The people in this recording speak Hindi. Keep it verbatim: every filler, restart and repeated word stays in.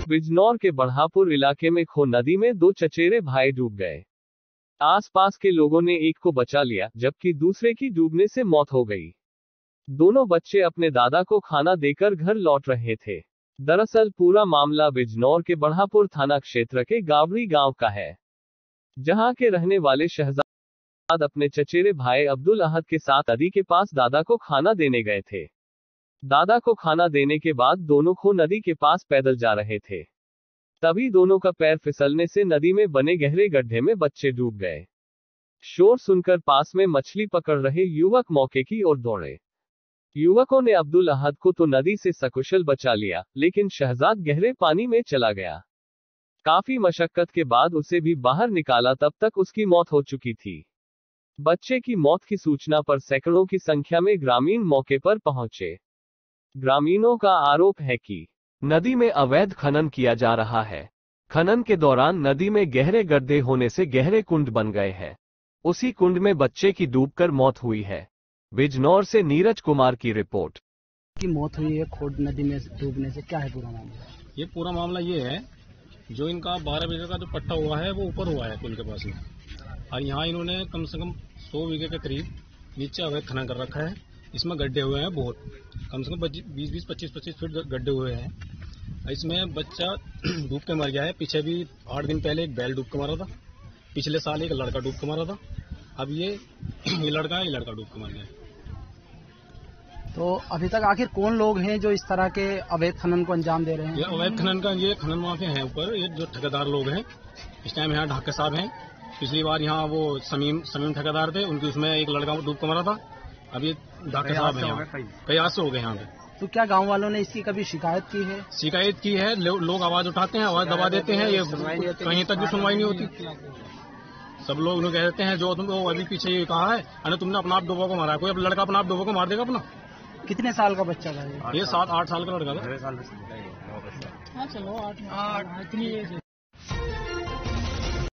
बिजनौर के बढ़ापुर इलाके में खो नदी में दो चचेरे भाई डूब गए। आसपास के लोगों ने एक को बचा लिया, जबकि दूसरे की डूबने से मौत हो गई। दोनों बच्चे अपने दादा को खाना देकर घर लौट रहे थे। दरअसल पूरा मामला बिजनौर के बढ़ापुर थाना क्षेत्र के गावड़ी गांव का है, जहां के रहने वाले शहजाद अपने चचेरे भाई अब्दुल अहद के साथ नदी के पास दादा को खाना देने गए थे। दादा को खाना देने के बाद दोनों खो नदी के पास पैदल जा रहे थे। तभी दोनों का पैर फिसलने से नदी में बने गहरे गड्ढे में बच्चे डूब गए। शोर सुनकर पास में मछली पकड़ रहे युवक मौके की ओर दौड़े। युवकों ने अब्दुल अहद को तो नदी से सकुशल बचा लिया, लेकिन शहजाद गहरे पानी में चला गया। काफी मशक्कत के बाद उसे भी बाहर निकाला, तब तक उसकी मौत हो चुकी थी। बच्चे की मौत की सूचना पर सैकड़ों की संख्या में ग्रामीण मौके पर पहुंचे। ग्रामीणों का आरोप है कि नदी में अवैध खनन किया जा रहा है। खनन के दौरान नदी में गहरे गड्ढे होने से गहरे कुंड बन गए हैं। उसी कुंड में बच्चे की डूबकर मौत हुई है। बिजनौर से नीरज कुमार की रिपोर्ट। की मौत हुई है खोड नदी में डूबने से, क्या है पूरा मामला? ये पूरा मामला ये है, जो इनका बारह बीघे का जो पट्टा हुआ है वो ऊपर हुआ है पुल के पास में, और यहाँ इन्होंने कम से कम सौ बीघे के करीब नीचे अवैध खनन कर रखा है। इसमें गड्ढे हुए हैं बहुत, कम से कम बीस बीस पच्चीस पच्चीस फीट गड्ढे हुए हैं। इसमें बच्चा डूब के मर गया है। पीछे भी आठ दिन पहले एक बैल डूब के मारा था। पिछले साल एक लड़का डूब के मारा था। अब ये ये लड़का है, ये लड़का डूब के मर गया। तो अभी तक आखिर कौन लोग हैं जो इस तरह के अवैध खनन को अंजाम दे रहे हैं? ये अवैध खनन का ये खनन माफिया हैं ऊपर, ये जो ठेकेदार लोग हैं। इस टाइम यहाँ ढाके साहब हैं। पिछली बार यहाँ वो समीम समीम ठेकेदार थे, उनकी उसमें एक लड़का डूब के मरा था। अब ये ढाके साहब हैं, कई हादसे हो गए यहाँ पे। तो क्या गांव वालों ने इसकी कभी शिकायत की है? शिकायत की है, लो, लोग आवाज उठाते हैं, आवाज दबा देते हैं, ये कहीं तक भी सुनवाई नहीं होती। सब लोग कह देते हैं जो तुम अभी पीछे ये कहा है, अरे तुमने अपना आप डोबा को मारा। कोई अब लड़का अपना आप डोबा को मार देगा अपना? कितने साल का बच्चा था ये? ये सात आठ साल का लड़का था। हाँ चलो आठ आठ इतनी